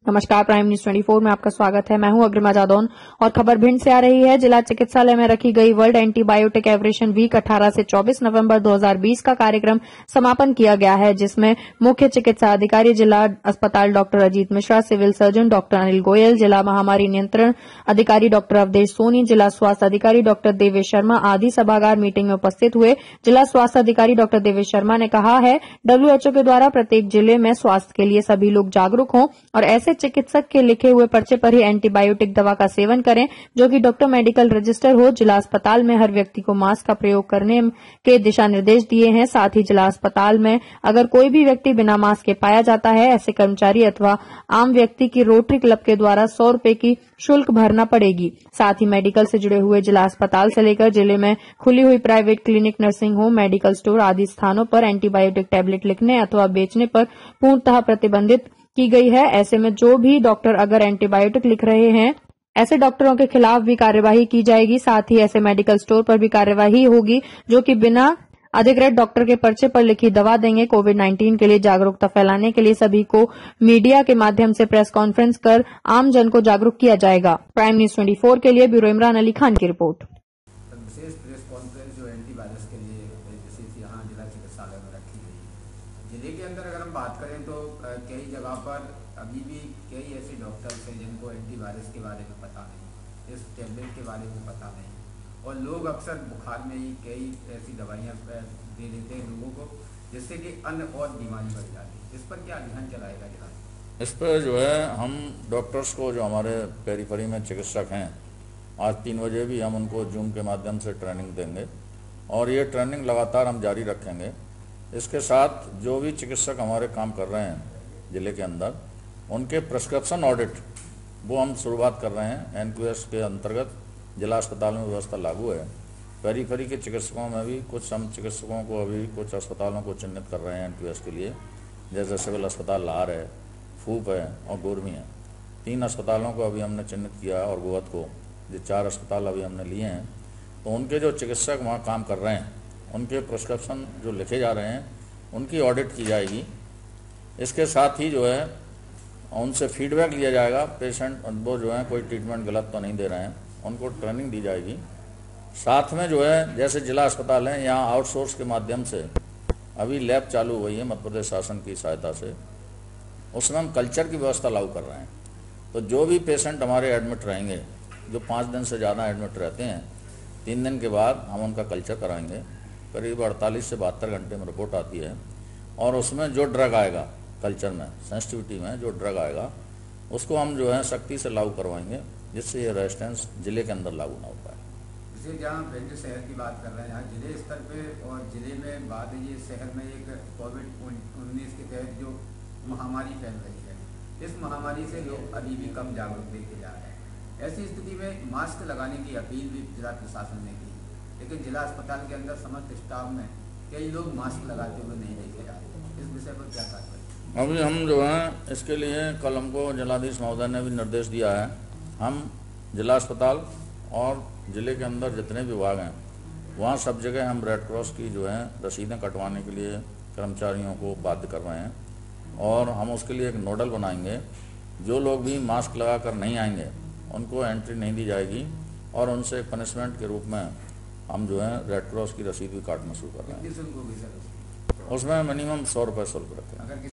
नमस्कार, prime news 24 में आपका स्वागत है। मैं हूं अग्रिमा जादौन और खबर भिंड से आ रही है। जिला चिकित्सालय में रखी गई वर्ल्ड एंटीबायोटिक एवरेशन वीक 18 से 24 नवंबर 2020 का कार्यक्रम समापन किया गया है, जिसमें मुख्य चिकित्सा अधिकारी जिला अस्पताल doctor Ajit Mishra, civil surgeon doctor Anil Goyal, जिला महामारी नियंत्रण अधिकारी डॉक्टर अवधेश सोनी, जिला स्वास्थ्य अधिकारी डॉक्टर देवेश शर्मा आदि सभागार मीटिंग में उपस्थित हुए। जिला स्वास्थ्य अधिकारी डॉक्टर देवेश शर्मा ने कहा है, WHO के द्वारा प्रत्येक जिले में स्वास्थ्य के लिए सभी लोग जागरूक हों और ऐसे चिकित्सक के लिखे हुए पर्चे पर ही एंटीबायोटिक दवा का सेवन करें, जो कि डॉक्टर मेडिकल रजिस्टर हो। जिला अस्पताल में हर व्यक्ति को मास्क का प्रयोग करने के दिशा निर्देश दिए हैं। साथ ही जिला अस्पताल में अगर कोई भी व्यक्ति बिना मास्क के पाया जाता है, ऐसे कर्मचारी अथवा आम व्यक्ति की रोटरी क्लब के द्वारा 100 रुपए की शुल्क भरना पड़ेगी। साथ ही मेडिकल से जुड़े हुए जिला अस्पताल से लेकर जिले में खुली हुई private clinic, nursing home, medical store आदि स्थानों पर एंटीबायोटिक टैबलेट लिखने अथवा बेचने पर पूर्णतः प्रतिबंधित की गई है। ऐसे में जो भी डॉक्टर अगर एंटीबायोटिक लिख रहे हैं, ऐसे डॉक्टरों के खिलाफ भी कार्यवाही की जाएगी। साथ ही ऐसे मेडिकल स्टोर पर भी कार्यवाही होगी जो कि बिना अधिकृत डॉक्टर के पर्चे पर लिखी दवा देंगे। कोविड-19 के लिए जागरूकता फैलाने के लिए सभी को मीडिया के माध्यम से प्रेस कॉन्फ्रेंस कर आम जन को जागरूक किया जाएगा। प्राइम न्यूज 24 के लिए ब्यूरो इमरान अली खान की रिपोर्ट। विशेष प्रेस कॉन्फ्रेंस जो एंटीवायरस के लिए विशेष यहाँ जिला चिकित्सालय में रखी गई है। जिले के अंदर अगर हम बात करें तो कई जगह पर अभी भी कई ऐसे डॉक्टर्स हैं जिनको एंटीवायरस के बारे में पता नहीं, इस टैबलेट के बारे में पता नहीं, और लोग अक्सर बुखार में ही कई ऐसी दवाइयाँ दे देते हैं लोगों को, जिससे कि अन्य और बीमारी बढ़ जाती है। इस पर क्या अभियान चलाएगा जिला? इस पर जो है हम डॉक्टर्स को, जो हमारे पेरीफेरी में चिकित्सक हैं, आज 3 बजे भी हम उनको जूम के माध्यम से ट्रेनिंग देंगे और ये ट्रेनिंग लगातार हम जारी रखेंगे। इसके साथ जो भी चिकित्सक हमारे काम कर रहे हैं ज़िले के अंदर, उनके प्रिस्क्रिप्शन ऑडिट वो हम शुरुआत कर रहे हैं। NQS के अंतर्गत जिला अस्पताल में व्यवस्था लागू है। पेरीफेरी के चिकित्सकों में भी कुछ हम चिकित्सकों को अभी कुछ अस्पतालों को चिन्हित कर रहे हैं NQS के लिए, जैसे सिविल अस्पताल लाहौर है, फूप है और गोरमी है। 3 अस्पतालों को अभी हमने चिन्हित किया और गोवत को, ये 4 अस्पताल अभी हमने लिए हैं। तो उनके जो चिकित्सक वहाँ काम कर रहे हैं, उनके प्रिस्क्रिप्शन जो लिखे जा रहे हैं, उनकी ऑडिट की जाएगी। इसके साथ ही जो है उनसे फीडबैक लिया जाएगा। पेशेंट वो जो है कोई ट्रीटमेंट गलत तो नहीं दे रहे हैं, उनको ट्रेनिंग दी जाएगी। साथ में जो है जैसे जिला अस्पताल है, यहाँ आउटसोर्स के माध्यम से अभी लैब चालू हुई है मध्य प्रदेश शासन की सहायता से, उसमें हम कल्चर की व्यवस्था लागू कर रहे हैं। तो जो भी पेशेंट हमारे एडमिट रहेंगे, जो 5 दिन से ज़्यादा एडमिट रहते हैं, 3 दिन के बाद हम उनका कल्चर कराएंगे। करीब 48 से 72 घंटे में रिपोर्ट आती है और उसमें जो ड्रग आएगा कल्चर में, सेंसिटिविटी में जो ड्रग आएगा, उसको हम जो है सख्ती से लागू करवाएंगे, जिससे ये रेजिस्टेंस जिले के अंदर लागू ना हो पाए। जैसे जहाँ भिंड शहर की बात कर रहे हैं, यहाँ जिले स्तर पे और जिले में बाद ये शहर में एक कोविड-19 के तहत जो महामारी फैल रही है, इस महामारी से लोग अभी भी कम जागरूक देखे जा रहे हैं। ऐसी स्थिति में मास्क लगाने की अपील भी जिला प्रशासन ने की, लेकिन जिला अस्पताल के अंदर समस्त स्टाफ में कई लोग मास्क लगाते हुए नहीं देखे जा रहे। इस विषय पर क्या कार्रवाई? अभी हम जो हैं इसके लिए कल हमको जिलाधीश महोदय ने भी निर्देश दिया है। हम जिला अस्पताल और ज़िले के अंदर जितने विभाग हैं, वहाँ सब जगह हम रेड क्रॉस की जो है रसीदें कटवाने के लिए कर्मचारियों को बाध्य कर रहे हैं और हम उसके लिए एक नोडल बनाएंगे। जो लोग भी मास्क लगा कर नहीं आएंगे, उनको एंट्री नहीं दी जाएगी और उनसे पनिशमेंट के रूप में हम जो है रेड क्रॉस की रसीद भी काटना शुरू कर रहे हैं। उसमें मिनिमम 100 रुपये शुल्क रखें।